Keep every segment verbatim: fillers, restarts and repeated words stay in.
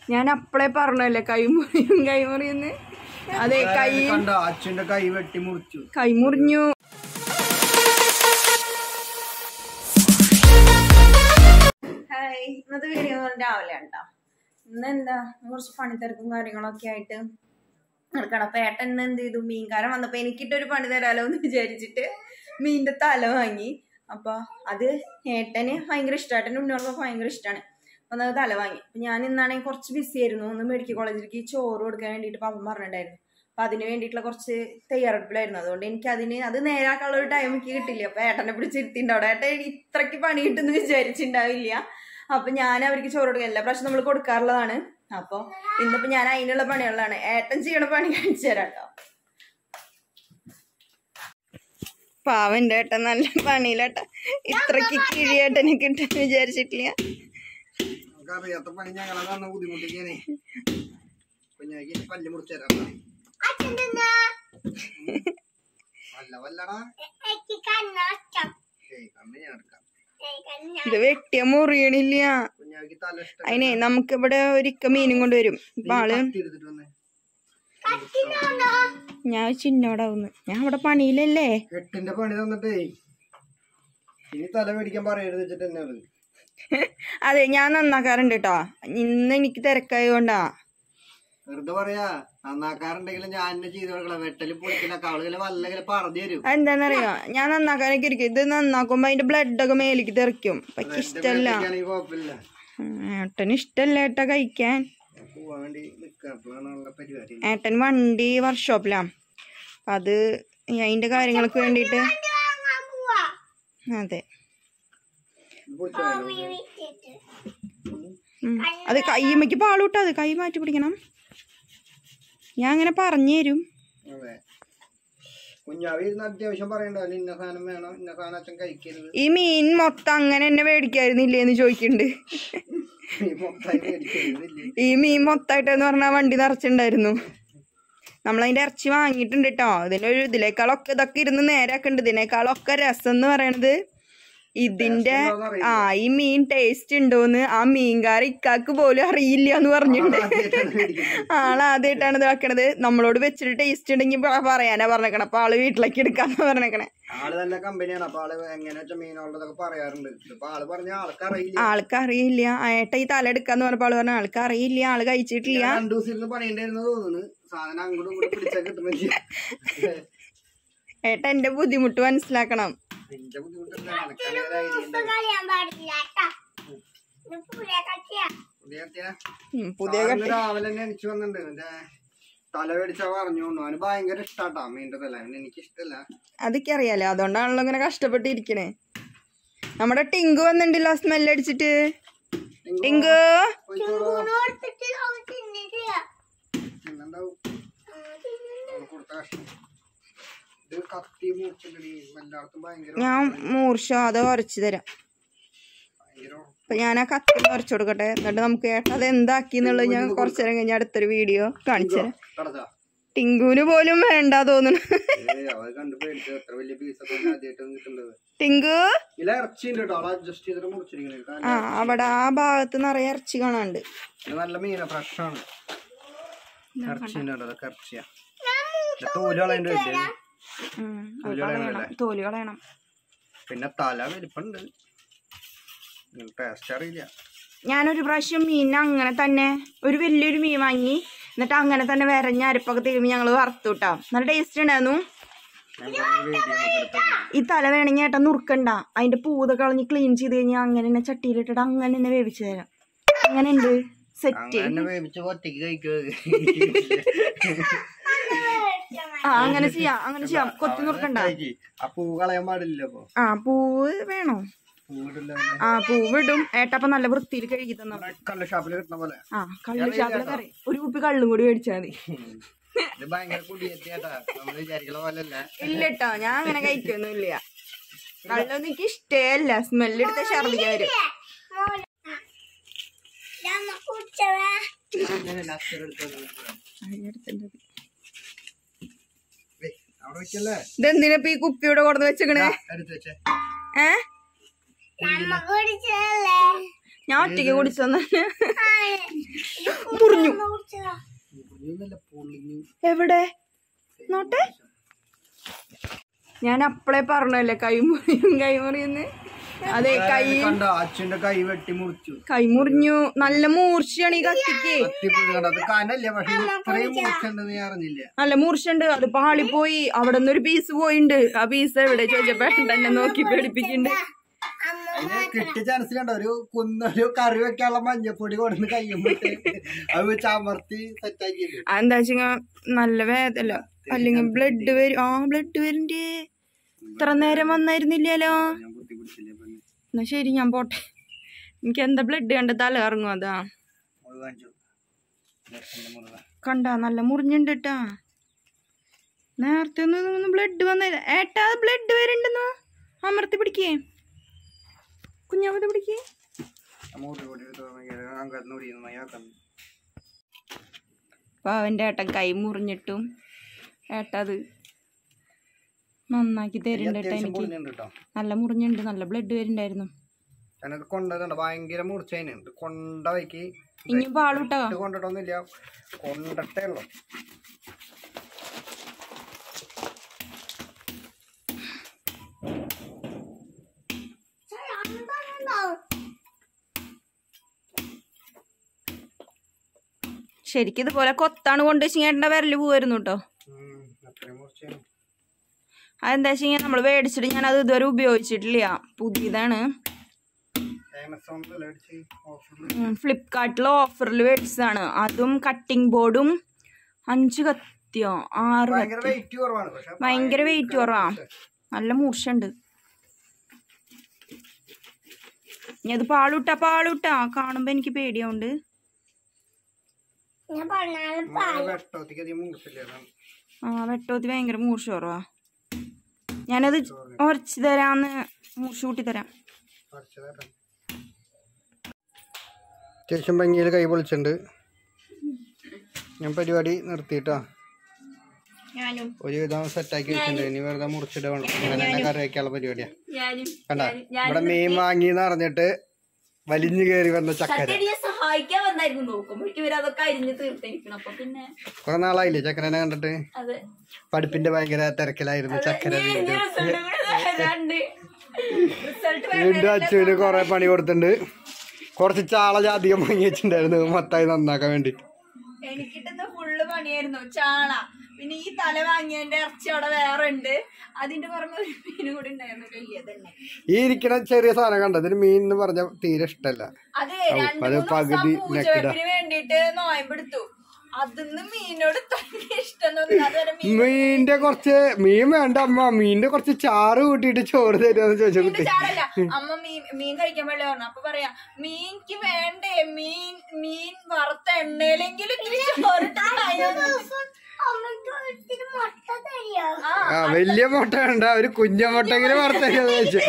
ഞാൻ അപ്പളേ പറഞ്ഞല്ലേ കൈമുറിയും കൈമുറിയെന്ന്. അതെ കൈ അച്ഛന്റെ കൈ വെട്ടി മുറിച്ചു കൈ മുറിഞ്ഞു. ഹായ്, ഇന്നത്തെ വീഡിയോ രാവിലെ ഉണ്ടോ? ഇന്ന് എന്താ കുറച്ച് പണിത്തിരക്കും കാര്യങ്ങളൊക്കെ ആയിട്ട് നടക്കണം. അപ്പൊ ഏട്ടൻ ഇന്ന് എന്ത് ചെയ്തു, മീൻകാരൻ വന്നപ്പോ എനിക്കിട്ടൊരു പണി തരാലോ എന്ന് വിചാരിച്ചിട്ട് മീനിന്റെ തല വാങ്ങി. അപ്പൊ അത് ഏട്ടന് ഭയങ്കര ഇഷ്ടമാണ്, ഏട്ടൻ്റെ ഉണ്ണികൾക്ക് ഭയങ്കര ഇഷ്ടമാണ്. അപ്പൊ അത് തല വാങ്ങി. അപ്പൊ ഞാൻ ഇന്നാണെങ്കിൽ കുറച്ച് ബിസി ആയിരുന്നു. ഒന്ന് മെഡിക്കൽ കോളേജിലേക്ക് ചോറ് കൊടുക്കാൻ വേണ്ടിയിട്ട് പാപ്പൻ പറഞ്ഞിട്ടുണ്ടായിരുന്നു. അപ്പൊ അതിന് വേണ്ടിയിട്ടുള്ള കുറച്ച് തയ്യാറെടുപ്പിലായിരുന്നു. അതുകൊണ്ട് എനിക്ക് അതിന് അത് നേരാക്കാനുള്ള ഒരു ടൈം എനിക്ക് കിട്ടില്ല. അപ്പൊ ഏട്ടനെ പിടിച്ചിരുത്തിണ്ടാവും. ഏട്ടൻ ഇത്രയ്ക്ക് പണി കിട്ടുമെന്ന് വിചാരിച്ചിട്ടുണ്ടാവില്ല. അപ്പൊ ഞാൻ അവർക്ക് ചോറ് കൊടുക്കുക, എല്ലാ പ്രാവശ്യം നമ്മൾ കൊടുക്കാറുള്ളതാണ്. അപ്പൊ ഇന്നിപ്പോ ഞാൻ അതിനുള്ള പണികളിലാണ്. ഏട്ടൻ ചെയ്യണ പണി കാണിച്ചു തരാം കേട്ടോ. പാവന്റെ ഏട്ടൻ നല്ല പണിയിലേട്ട, ഇത്രക്ക് കിഴിയേട്ടനെ കിട്ടുമെന്ന് വിചാരിച്ചിട്ടില്ല. അറിയാത്ത പണി ഞങ്ങളെ ബുദ്ധിമുട്ടിക്കാനേ പല്ല് മുറിച്ചേരാ. ഇത് വെട്ടിയ മുറിയണില്ല. അതിനെ നമുക്ക് ഇവിടെ ഒരിക്ക മീനും കൊണ്ടുവരും. ഇപ്പൊ ആള് ഞാൻ ചിന്നോടാവുന്നു. ഞാൻ ഇവിടെ പണിയിലല്ലേ. എട്ടിന്റെ പണി തന്നിട്ടേ ഇനി തല മേടിക്കാൻ പറയരുത് വെച്ചിട്ട് തന്നെയാണ്. അതെ, ഞാൻ നന്നാക്കാറുണ്ട് കേട്ടോ. ഇന്ന് എനിക്ക് തിരക്കായതുകൊണ്ടാ. വെറുതെ പറയാ, നന്നാക്കാറുണ്ടെങ്കിലും ഞാൻ ചെയ്ത് കൊടുക്കണം. വെട്ടല് പൊളിക്കലൊക്കെ അവള് വല്ല പറഞ്ഞു തരും. എന്താന്നറിയോ, ഞാൻ നന്നാക്കാനൊക്കെ ഇരിക്കും. ഇത് നന്നാക്കുമ്പോ അതിന്റെ ബ്ലഡ് ഒക്കെ മേലേക്ക് തെറിക്കും. പക്ഷെ ഇഷ്ടല്ല, ഏട്ടന് ഇഷ്ടല്ല ഏട്ടാ കഴിക്കാൻ. ഏട്ടൻ വണ്ടി വർക്ക്ഷോപ്പിലാ. അത് അതിന്റെ കാര്യങ്ങൾക്ക് വേണ്ടിട്ട്. അതെ, അത് കൈമ്മക്ക് പാളൂട്ടാ. അത് കൈ മാറ്റി പിടിക്കണം. ഞാൻ അങ്ങനെ പറഞ്ഞു തരും. ഈ മീൻ മൊത്തം അങ്ങനെ തന്നെ മേടിക്കായിരുന്നില്ലേന്ന് ചോദിക്കുന്നുണ്ട്. ഈ മീൻ മൊത്തമായിട്ടെന്ന് പറഞ്ഞാൽ വണ്ടി നിറച്ചിട്ടുണ്ടായിരുന്നു. നമ്മളതിന്റെ ഇറച്ചി വാങ്ങിയിട്ടുണ്ട് കേട്ടോ. ഇതിനൊരു ഇതിനേക്കാളൊക്കെ ഇതൊക്കെ ഇരുന്ന് നേരാക്കുന്നുണ്ട്. ഇതിനേക്കാളൊക്കെ രസം എന്ന് പറയണത് ഇതിന്റെ ആ ഈ മീൻ ടേസ്റ്റ് ഉണ്ടോന്ന് ആ മീൻകാര ഇക്കാക്ക് പോലും അറിയില്ല എന്ന് പറഞ്ഞിട്ടുണ്ട്. ആളാദ്യമായിട്ടാണ് ഇത് വെക്കണത്. നമ്മളോട് വെച്ചിട്ട് ടേസ്റ്റ് ഉണ്ടെങ്കിൽ പറയാനാ പറഞ്ഞേക്കണേ. അപ്പൊ ആള് വീട്ടിലേക്ക് എടുക്കാന്ന് പറഞ്ഞേക്കണേ. ആൾക്ക് അറിയില്ല. ഏട്ട ഈ തല എടുക്കാന്ന് പറഞ്ഞപ്പോ ആള് പറഞ്ഞ ആൾക്ക് അറിയില്ല, ആള് കഴിച്ചിട്ടില്ല. ഏട്ട എന്റെ ബുദ്ധിമുട്ട് മനസ്സിലാക്കണം. രാവിലെ എനിക്ക് വന്നിട്ടുണ്ട്. തല മേടിച്ചാ പറഞ്ഞു അവന് ഭയങ്കര ഇഷ്ടാട്ടാ മീൻ്റെ തല. എനിക്ക് ഇഷ്ടല്ല. അതൊക്കെ അറിയാലോ, അതുകൊണ്ടാണല്ലോ ഇങ്ങനെ കഷ്ടപ്പെട്ടിരിക്കണേ. നമ്മുടെ ടിങ്കു വന്നിട്ടുണ്ടല്ലോ സ്മെല്ലടിച്ചിട്ട്. ടിങ്കു ഞാൻ മൂർച്ച അത് ഉരച്ചു തരാം. അപ്പൊ ഞാൻ ആ കത്തി ഉരച്ചു കൊടുക്കട്ടെ. എന്നിട്ട് നമുക്ക് ഏട്ടാ അത് എന്താക്കി എന്നുള്ളത് ഞാൻ കുറച്ചു നേരം കഴിഞ്ഞ അടുത്തൊരു വീഡിയോ കാണിച്ചു തരാം. ടിങ്കുവിന് പോലും വേണ്ട തോന്നുന്നു. ടിങ്കു ആ അവിടെ ആ ഭാഗത്ത് നിറയെ ഇറച്ചി കാണാണ്ട്. നല്ല മീന ഫ്രഷാണ്. തോല് കളയണം. പിന്നെ തല വലിപ്പുണ്ട്, ടേസ്റ്റ് അറിയില്ല. ഞാനൊരു പ്രാവശ്യം മീൻ അങ്ങനെ തന്നെ ഒരു വലിയൊരു മീൻ വാങ്ങി. എന്നിട്ട് അങ്ങനെ തന്നെ വരഞ്ഞ അരപ്പൊക്കെ തിരുമ്പി ഞങ്ങള് വറുത്തു കിട്ടാ. നല്ല ടേസ്റ്റ് ഉണ്ടായിരുന്നു. ഈ തല വേണമെങ്കിൽ ഏട്ടാ നുറുക്കണ്ട, അതിന്റെ പൂത കളഞ്ഞ് ക്ലീൻ ചെയ്ത് കഴിഞ്ഞാൽ അങ്ങനെ തന്നെ ചട്ടിയിലിട്ടിട്ട് അങ്ങനെ തന്നെ വേവിച്ചു തരാം. അങ്ങനെ ഉണ്ട് സെറ്റ്. ആ അങ്ങനെ ചെയ്യാം, അങ്ങനെ ചെയ്യാം. കൊത്തി നുറുക്കണ്ട. ആ പൂവ് വേണോ? ആ പൂവിടും ഏട്ടപ്പം നല്ല വൃത്തിയിൽ കഴുകി തന്ന. ആ കള്ള് ഷാപ്പിലെ കറി ഒരു കുപ്പി കള്ളും കൂടി മേടിച്ചാൽ മതി. ഇല്ലട്ടോ, ഞാൻ അങ്ങനെ കഴിക്കൊന്നുമില്ല. കള്ളൊന്നും എനിക്ക് ഇഷ്ടേ അല്ല. സ്മെല്ലെടുത്ത ഛർദിക്കാൻ വരും. ഇതെന്തിനപ്പ ഈ കുപ്പിയോടെ കൊടുന്ന് വെച്ചേക്കണേ? ഏ ഞാൻ ഒറ്റയ്ക്ക് കുടിച്ചു തന്നെ. എവിടെ നോട്ടെ? ഞാൻ അപ്പളേ പറഞ്ഞല്ലേ കൈമുറിയും കൈമുറിയെന്ന്. അതെ, കൈ അച്ഛന്റെ കൈ വെട്ടി മുറിച്ചു. കൈ മുറിഞ്ഞു. നല്ല മൂർച്ചയാണ് ഈ കത്തിക്ക്. നല്ല മൂർച്ചയുണ്ട്. അത് പാളിപ്പോയി. അവിടെ നിന്ന് ഒരു പീസ് പോയിണ്ട്. ആ പീസ് എവിടെ ചോദിച്ചപ്പോ തന്നെ നോക്കി പേടിപ്പിക്കുന്നുണ്ട്. കിട്ടിയ ചാൻസിലുണ്ട്. ഒരു കുന്നൊരു കറി വെക്കാനുള്ള മഞ്ഞപ്പൊടി കൊടുന്ന് കയ്യുമ്പോട്ട് അത് വെച്ച് അമർത്തി സെറ്റാക്കി. എന്താ വെച്ചാ നല്ല വേദന. അല്ലെങ്കിൽ ബ്ലഡ് വരും. ആ ബ്ലഡ് വരണ്ടേ. ഇത്ര നേരം വന്നായിരുന്നില്ലല്ലോ. എന്നാ ശരി, ഞാൻ പോട്ടെ. എനിക്ക് എന്താ ബ്ലഡ് കണ്ട തല ഇറങ്ങും. അതാ കണ്ട നല്ല മുറിഞ്ഞുണ്ട് ട്ടാ. നേരത്തെ ഒന്നും ബ്ലഡ് വന്നില്ല. ഏട്ടാ ബ്ലഡ് വരുന്നുണ്ടെന്നോ. അമർത്തി പിടിക്കേ, കുഞ്ഞാമത് പിടിക്കേ. അപ്പൊ അവന്റെ ഏട്ടൻ കൈ മുറിഞ്ഞിട്ടും ഏട്ടത് നന്നാക്കി തരുന്നുണ്ട്. എനിക്ക് നല്ല മുറിഞ്ഞുണ്ട്. നല്ല ബ്ലഡ് വരുന്നുണ്ടായിരുന്നു. ഭയങ്കര മൂർച്ചയുണ്ട്. കൊണ്ട വയ്ക്ക് ഇനി പാളൂട്ടോ. കൊണ്ടിട്ടൊന്നുമില്ല, കൊണ്ടിട്ടേ ഉള്ളു. ശരിക്കും ഇതുപോലെ കൊത്താണ് കൊണ്ട് വെച്ചിങ്ങേട്ടൻ്റെ വിരല് പോവായിരുന്നു കേട്ടോ. അതെന്താ വെച്ച് കഴിഞ്ഞാൽ നമ്മൾ മേടിച്ചിട്ട് ഞാൻ അത് ഇതുവരെ ഉപയോഗിച്ചിട്ടില്ല. പുതിയതാണ്. ഫ്ലിപ്കാർട്ടിൽ ഓഫറിൽ മേടിച്ചതാണ്. അതും കട്ടിംഗ് ബോർഡും അഞ്ച് കത്തിയോ ആറ് കത്തി. ഭയങ്കര വെയിറ്റ് കുറവാ. നല്ല മൂർച്ചയുണ്ട്. ഇനി അത് പാളൂട്ടാ പാളൂട്ടാ കാണുമ്പോ എനിക്ക് പേടിയാവുണ്ട്. ആ വെട്ടോത്തി ഭയങ്കര മൂർച്ച കുറവാ. ഞാനത് ഉരച്ച് തരാന്ന് മൂർച്ച കൂട്ടി തരാം. അത്യാവശ്യം ഭംഗിയിൽ കൈ പൊളിച്ചിട്ടുണ്ട്. ഞാൻ പരിപാടി നിർത്തിയിട്ടാ. ഒരു വിധം സെറ്റാക്കി വെച്ചിട്ടുണ്ട്. ഇനി വെറുതെ മുറിച്ചിട്ട് വേണം അങ്ങനെ കറി വയ്ക്കാനുള്ള പരിപാടിയാ. കണ്ട ഇവിടെ മീൻ വാങ്ങിന്ന് പറഞ്ഞിട്ട് വലിഞ്ഞു കയറി വന്ന ചക്കര. കുറെ നാളായില്ലേ ചക്കരനെ കണ്ടിട്ട്? പഠിപ്പിന്റെ ഭയങ്കര തിരക്കിലായിരുന്നു ചക്കര. വീണ്ടും അച്ഛന് കൊറേ പണി കൊടുത്തിട്ടുണ്ട്. കുറച്ച് ചാള അധികം വാങ്ങി വെച്ചിട്ടുണ്ടായിരുന്നു മൊത്തമായി നന്നാക്കാൻ വേണ്ടി. എനിക്കിട്ടുന്ന ഫുള്ള് പണിയായിരുന്നു. ചാള, പിന്നെ ഈ തല വാങ്ങിയതിന്റെ ഇറച്ചി അവിടെ വേറെ ഉണ്ട്. അതിന്റെ പുറമെ ഒരു മീൻ കൂടി ഉണ്ടായിരുന്നു. കയ്യതന്നെ ഈ ഇരിക്കണ ചെറിയ സാധനം കണ്ട ഇതിന് മീൻ എന്ന് പറഞ്ഞ തീരെ ഇഷ്ടല്ല. അതെ, പകുതി വേണ്ടിട്ട് നോയമ്പെടുത്തു. അതിന്ന് മീനോട് ഇഷ്ടം. മീനിന്റെ കുറച്ച് മീൻ വേണ്ട അമ്മ, മീനിന്റെ കുറച്ച് ചാറ് കൂട്ടിയിട്ട് ചോറ് തരുമെന്ന് ചോദിച്ചു കുട്ടി. ചാറല്ല അമ്മ മീൻ മീൻ കഴിക്കാൻ വേണ്ടി പറഞ്ഞു. അപ്പൊ പറയാ മീൻക്ക് വേണ്ടേ, മീൻ മീൻ വറുത്ത എണ്ണയിലെങ്കിലും ആ വലിയ മുട്ട വേണ്ട, ഒരു കുഞ്ഞ മുട്ടെങ്കിലും വറുത്തരുമെന്ന് ചോദിച്ചു.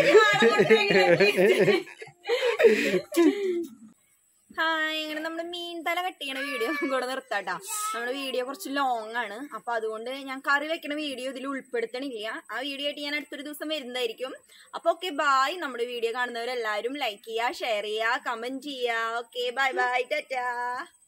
ഹായ്, ഇങ്ങനെ നമ്മുടെ മീൻ തല കട്ട് ചെയ്യണ വീഡിയോ കൂടെ നിർത്താട്ടാ. നമ്മുടെ വീഡിയോ കുറച്ച് ലോങ് ആണ്. അപ്പൊ അതുകൊണ്ട് ഞാൻ കറി വെക്കണ വീഡിയോ ഇതിൽ ഉൾപ്പെടുത്തണില്ല. ആ വീഡിയോ ആയിട്ട് ഞാൻ അടുത്തൊരു ദിവസം വരുന്നതായിരിക്കും. അപ്പൊ ഓക്കെ ബൈ. നമ്മുടെ വീഡിയോ കാണുന്നവരെല്ലാവരും ലൈക്ക് ചെയ്യുക, ഷെയർ ചെയ്യുക, കമന്റ് ചെയ്യുക. Okay bye bye, Tata.